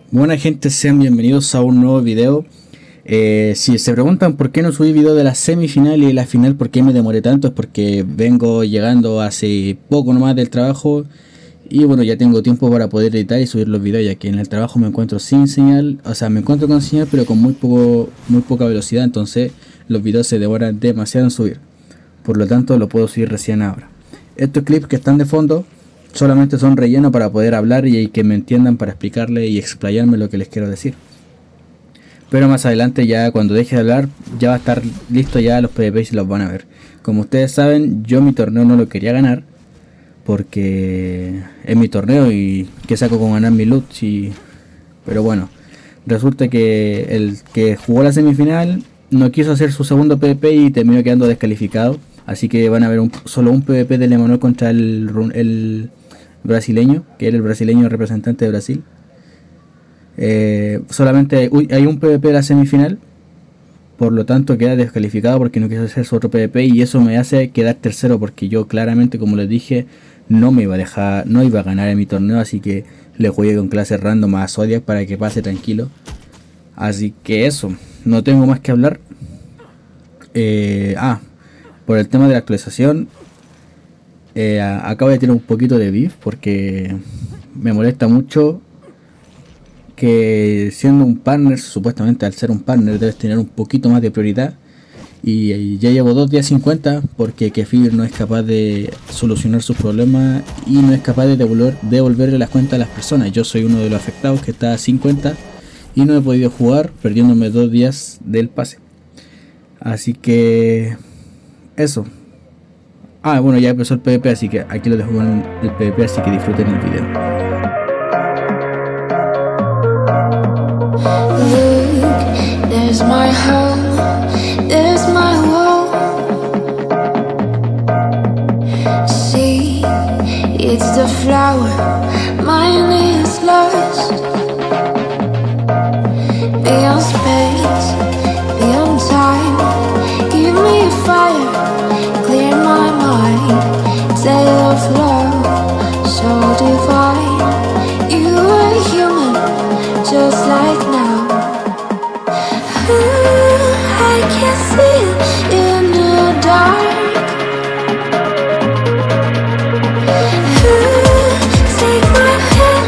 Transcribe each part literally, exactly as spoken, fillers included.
Buena gente, sean bienvenidos a un nuevo video. Eh, si se preguntan por qué no subí video de la semifinal y la final, por qué me demoré tanto, es porque vengo llegando hace poco nomás del trabajo. Y bueno, ya tengo tiempo para poder editar y subir los videos, ya que en el trabajo me encuentro sin señal. O sea, me encuentro con señal, pero con muy poco, muy poca velocidad. Entonces los videos se demoran demasiado en subir. Por lo tanto, lo puedo subir recién ahora. Estos clips que están de fondo solamente son relleno para poder hablar y que me entiendan, para explicarle y explayarme lo que les quiero decir. Pero más adelante, ya cuando deje de hablar, ya va a estar listo ya los PvP y se los van a ver. Como ustedes saben, yo mi torneo no lo quería ganar, porque es mi torneo y que saco con ganar mi loot. Y... pero bueno, resulta que el que jugó la semifinal no quiso hacer su segundo PvP y terminó quedando descalificado. Así que van a ver un, solo un PvP del Emanuel contra el, el brasileño, que era el brasileño representante de Brasil. Eh, solamente hay, hay un PvP de la semifinal, por lo tanto queda descalificado porque no quiso hacer su otro PvP, y eso me hace quedar tercero, porque yo claramente, como les dije, no me iba a dejar, no iba a ganar en mi torneo, así que le jugué con clases random a Zodiac para que pase tranquilo. Así que eso, no tengo más que hablar. Eh, ah, por el tema de la actualización, eh, acabo de tirar un poquito de beef porque me molesta mucho que, siendo un partner, supuestamente al ser un partner debes tener un poquito más de prioridad, y, y ya llevo dos días sin cuenta porque Kefir no es capaz de solucionar sus problemas y no es capaz de devolver, devolverle las cuentas a las personas. Yo soy uno de los afectados que está sin cuenta y no he podido jugar, perdiéndome dos días del pase. Así que eso. Ah, bueno, ya empezó el PvP, así que aquí lo dejo con el PvP, así que disfruten el video. Look, there's my home, there's my world. See, it's the flower, mine is lost. Beyond space, beyond time, give me a fire, clear my mind, tale of love, so divine. You are human, just like now. Ooh, I can see it in the dark. Ooh, take my hand,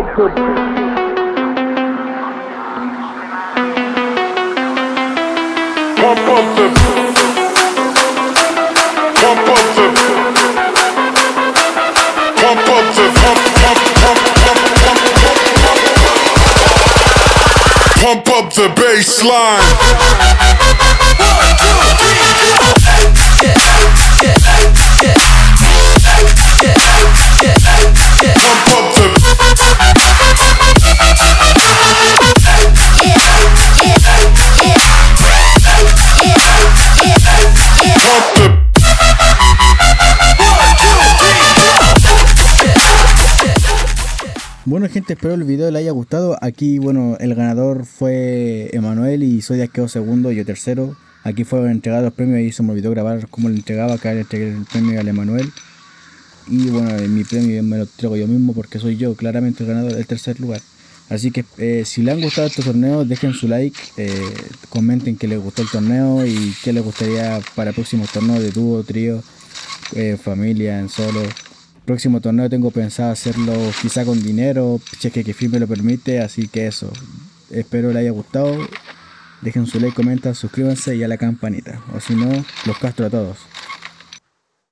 Pump up the, pump up the, pump up the, pump, pump, pump, pump, pump, pump, pump up the baseline. Pump up the, pump the. Bueno gente, espero el video les haya gustado. Aquí bueno, el ganador fue Emanuel y Zodiac quedó segundo, yo tercero. Aquí fueron entregados los premios y se me olvidó grabar cómo le entregaba. Acá le entregué el premio al Emanuel. Y bueno, mi premio me lo entrego yo mismo porque soy yo claramente el ganador del tercer lugar. Así que eh, si les han gustado estos torneos, dejen su like, eh, comenten que les gustó el torneo y qué les gustaría para próximos torneos de dúo, trío, eh, familia, en solo. Próximo torneo tengo pensado hacerlo quizá con dinero, si es que Kefir me lo permite, así que eso. Espero les haya gustado. Dejen su like, comentan, suscríbanse y a la campanita. O si no, los castro a todos.